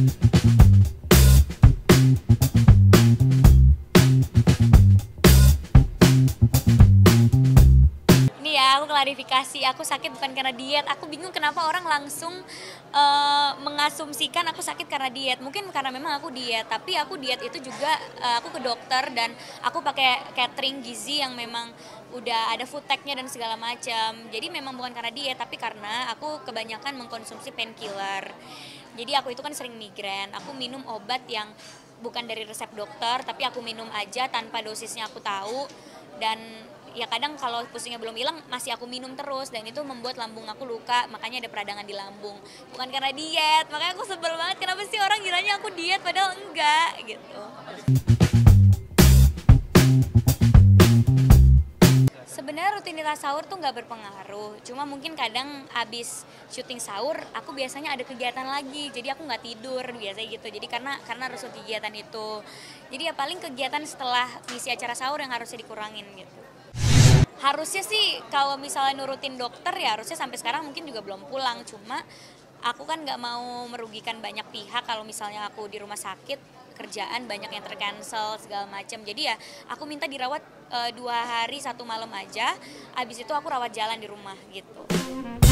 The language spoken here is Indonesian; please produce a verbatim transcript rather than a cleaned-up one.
Ini ya, aku klarifikasi, aku sakit bukan karena diet. Aku bingung kenapa orang langsung uh, mengasumsikan aku sakit karena diet. Mungkin karena memang aku diet, tapi aku diet itu juga uh, aku ke dokter dan aku pakai catering gizi yang memang udah ada food tag-nya dan segala macam. Jadi memang bukan karena diet, tapi karena aku kebanyakan mengkonsumsi painkiller. Jadi aku itu kan sering migrain, aku minum obat yang bukan dari resep dokter, tapi aku minum aja tanpa dosisnya aku tahu. Dan ya kadang kalau pusingnya belum hilang masih aku minum terus, dan itu membuat lambung aku luka, makanya ada peradangan di lambung. Bukan karena diet, makanya aku sebel banget kenapa sih orang kiranya aku diet padahal enggak gitu. Sebenarnya rutinitas sahur tuh nggak berpengaruh, cuma mungkin kadang abis syuting sahur aku biasanya ada kegiatan lagi, jadi aku nggak tidur biasanya gitu. Jadi karena karena harus kegiatan itu, jadi ya paling kegiatan setelah ngisi acara sahur yang harusnya dikurangin gitu. Harusnya sih kalau misalnya nurutin dokter ya harusnya sampai sekarang mungkin juga belum pulang, cuma aku kan nggak mau merugikan banyak pihak. Kalau misalnya aku di rumah sakit, kerjaan banyak yang tercancel segala macam, jadi ya aku minta dirawat e, dua hari satu malam aja, abis itu aku rawat jalan di rumah gitu.